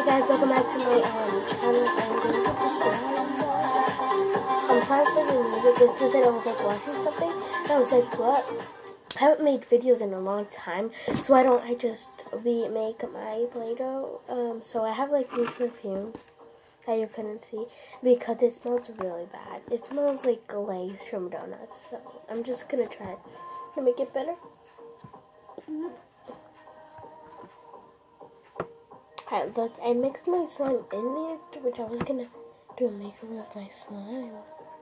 guys, welcome back to my channel. I'm sorry for the music. It's just that I was like watching something and I was like, what? I haven't made videos in a long time, so why don't I just remake my Play-Doh? So I have like these perfumes that you couldn't see because it smells really bad. It smells like glaze from donuts, so I'm just gonna try to make it better. Alright, I mixed my slime in it, which I was gonna do a makeup with my slime.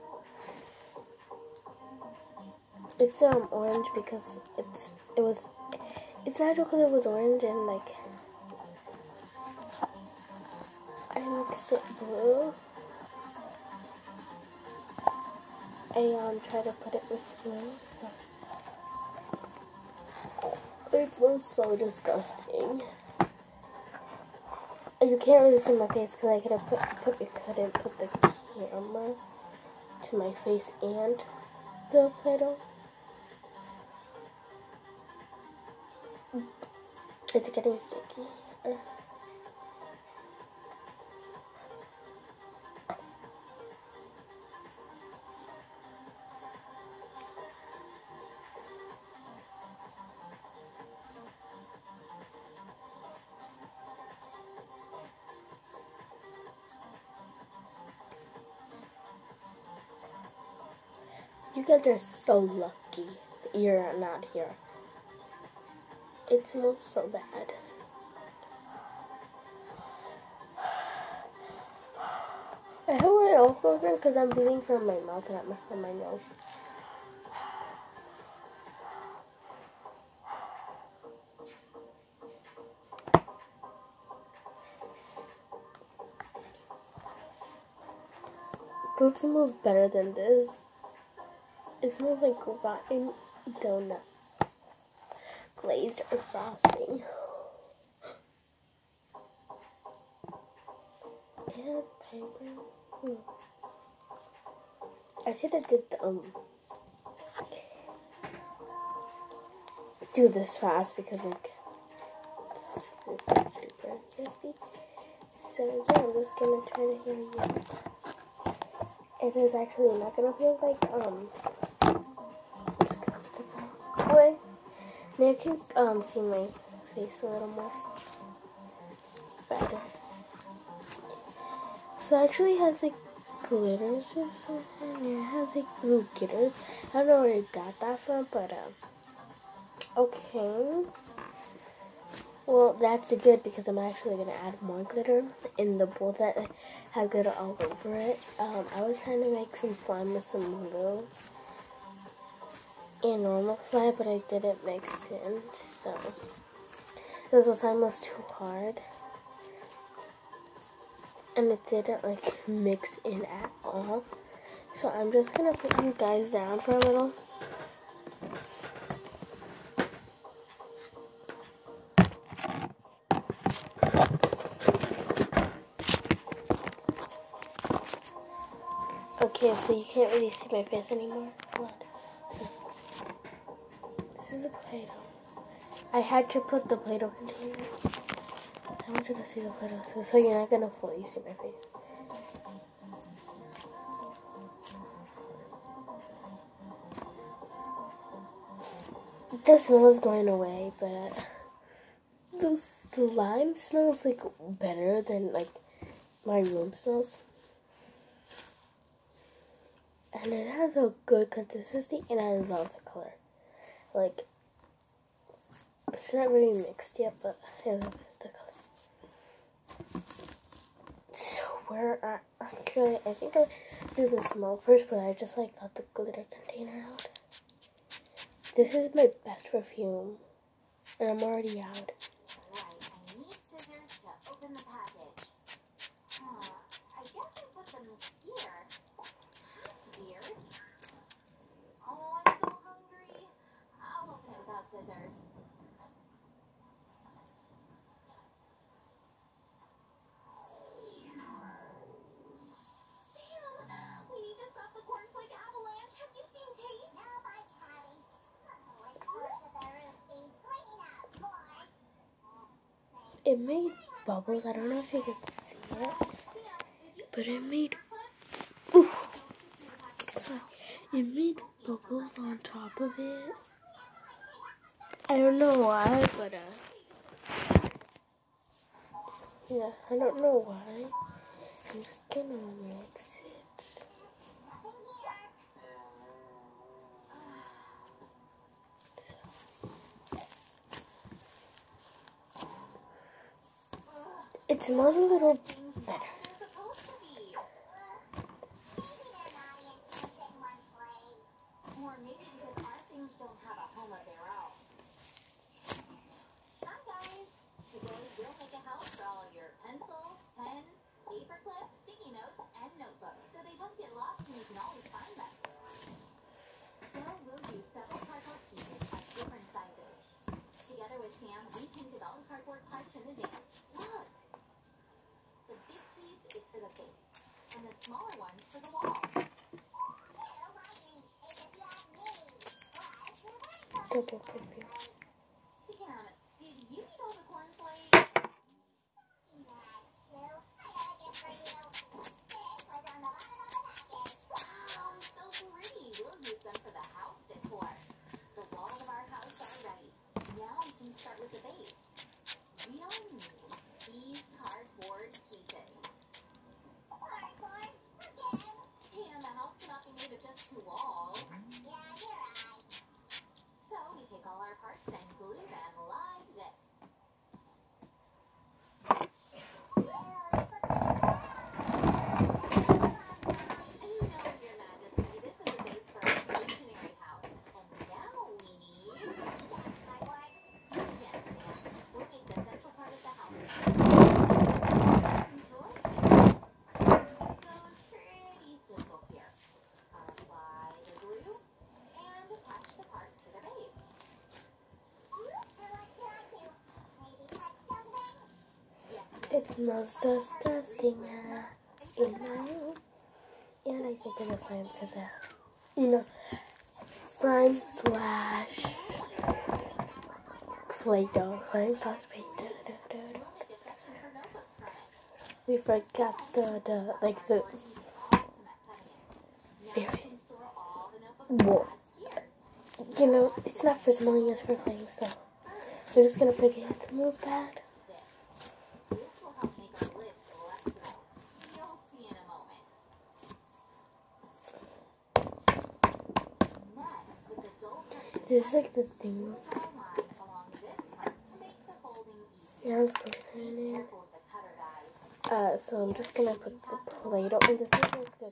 It's orange because it's natural because it was orange, and like I mixed it blue. I try to put it with blue. So. It smells so disgusting. You can't really see my face because I couldn't put the camera to my face and the Play-Doh. It's getting sticky. You guys are so lucky that you're not here. It smells so bad. I have my mouth open because I'm breathing from my mouth and not from my nose. Poop smells better than this. It smells like rotten donut, glazed or frosting. It has pineapple. I should have did the do this fast because like this is super tasty. So yeah, I'm just gonna try to hear you. It is actually not gonna feel like away. Now you can see my face a little more better. So it actually has like glitters or something. Yeah, it has like blue glitters. I don't know where you got that from, but okay. Well, that's good because I'm actually gonna add more glitter in the bowl that has glitter all over it. I was trying to make some slime with some glue and normal slime, but I didn't mix in, so because the slime was too hard and it didn't like mix in at all. So I'm just gonna put you guys down for a little. Okay, so you can't really see my face anymore. This is a Play-Doh. I had to put the Play-Doh container. I want you to see the Play-Doh so you're not gonna fully see my face. The smell is going away, but the slime smells like better than like my room smells. And it has a good consistency, and I love the color. Like, it's not really mixed yet, but I love the color. So actually, I think I'll do the smell first, but I just like got the glitter container out. This is my best perfume, and I'm already out. Alright, I need scissors to open the package. I guess I put them here. That's weird. Oh, I'm so hungry. I'll open it without scissors. Sam, we need to stop the cornflake avalanche. Have you seen Tate? No, I haven't. Let's go to the roof. Clean up, boys. It may bubbles. I don't know if you can see it, but it made, oof, sorry, it made bubbles on top of it. I don't know why, but yeah, I don't know why. I'm just gonna mix it. It smells a little better. Or maybe because our things don't have a home of their own. Hi guys! Today we'll make a house for all your pencils, pens, paper clips, sticky notes, and notebooks so they don't get lost and you can always find them. So we'll use several cardboard pieces of different sizes. Together with Sam, we painted all the cardboard parts in advance. Look! The big piece is for the base, and the smaller one's for the wall. Double perfume. Sam, did you eat all the cornflakes? Wow, so pretty. We'll use them for the house decor. The walls of our house are ready. Now we can start with the base. We'll need these cardboard pieces. Cardboard? Again? Sam, the house cannot be made of just two walls. Yeah, you're right. So we take all our parts and glue them like this. Your Majesty, this is the base for a stationary house. And now we need... Yes, ma'am. We'll make the central part of the house. Goes pretty simple here. Apply the glue and attach the part to the base. It smells so disgusting in my room. And I think it was slime because I have, slime slash Play-Doh. Slime slash Play-Doh. We forgot the very, well, it's not for smelling, it's for playing, so we're just gonna forget it smells bad. This is like the thing. Yeah, I'm still turning it. So I'm just gonna put the Play-Doh in. This is like the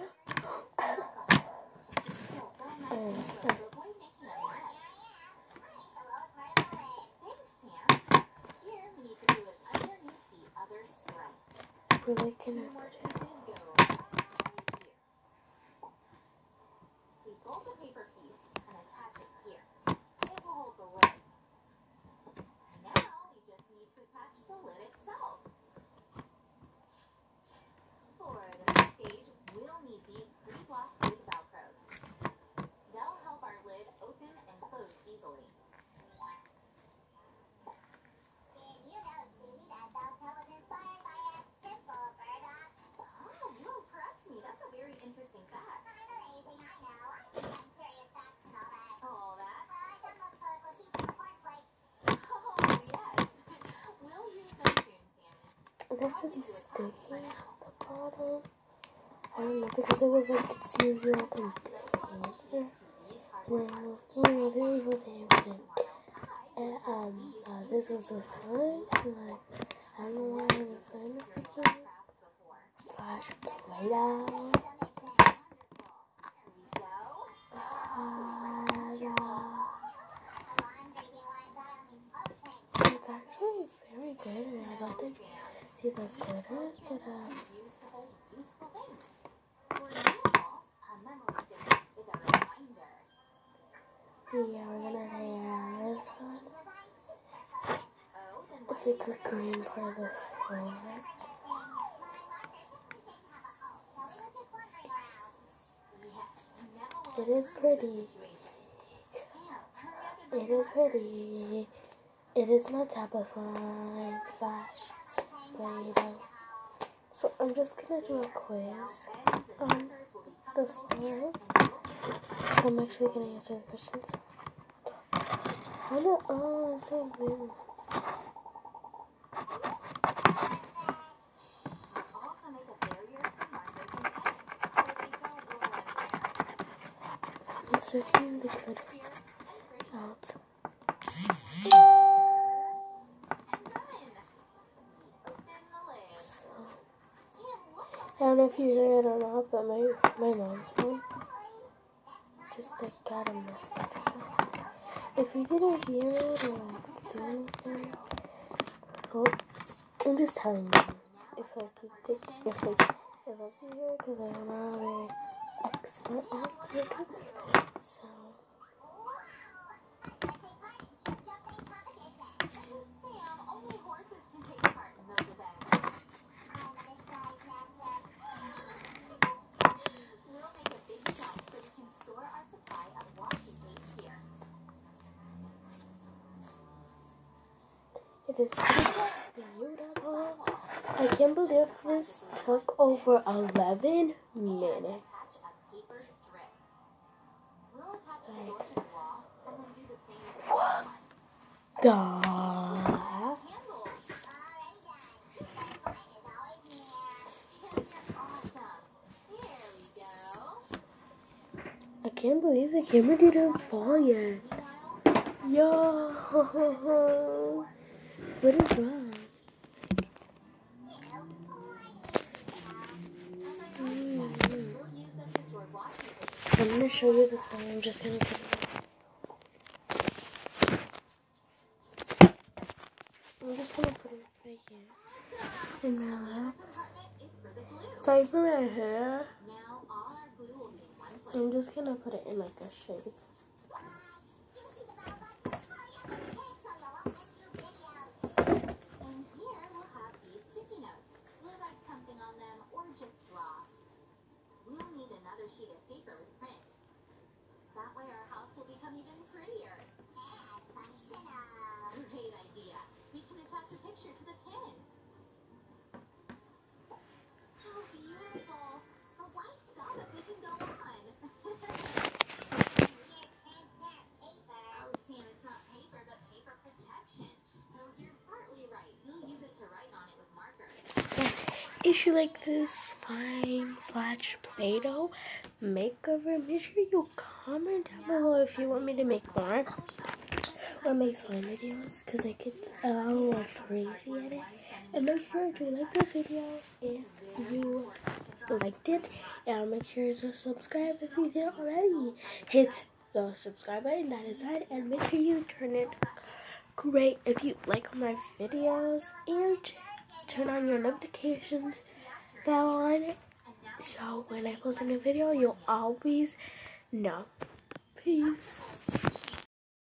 we're like gonna put it. Fold the paper piece and attach it here. It will hold the lid. Now we just need to attach the lid itself. For the next stage, we'll need these pre-block wood velcros. They'll help our lid open and close easily. Did you know, Susie, that velcro was inspired by a simple burdock? Oh, you impress me. That's a very interesting fact. I'm amazing, I know. I'm curious facts and all that. All that? Well, I found those colorful sheets in the cornflakes. Oh, yes. We'll use them soon, Sammy. That's to be sticky at the bottom. I don't know, because it was like it's usually all container. Well, there was everything. And this was a slime. Like, I don't know why the slime is sticky. Slash Play-Doh. It's actually very good, and I don't think see the glitters, but yeah, we're gonna have this one. It's like the green part of the slime. It is pretty. It is pretty. It is not type of slime slash Play-Doh. So I'm just gonna do a quiz on the story. I'm actually gonna answer the questions. How do it's so weird. I'm searching the glitter out. I don't know if you hear it or not, but my mom's phone just like got a message or something. If you didn't hear it or like do anything, well, I'm just telling you. If like you did, if I see her, because I'm not very expert at makeup, so. It is beautiful. I can't believe this took over 11 minutes. Like, what the heck? I can't believe the camera didn't fall yet. Yo, what is wrong? I'm gonna show you the song. I'm just gonna put it. I'm just gonna put it right here in my lap. Sorry for my hair. I'm just gonna put it in like a shade. Sheet of paper with print. That way our house will become even prettier. And functional. Great idea. We can attach a picture to the pin. How beautiful. But why stop if we can go on? Oh, Sam, it's not paper, but paper protection. No, you're partly right. We'll use it to write on it with markers. If you like this slime/Play-Doh makeover, make sure you comment down below if you want me to make more or make slime videos, because I get a little more crazy at it. And make sure to like this video if you liked it, and make sure to subscribe if you didn't already. Hit the subscribe button, that is right, and make sure you turn it great if you like my videos, and turn on your notifications bell on it, so when I post a new video, you'll always know. Peace.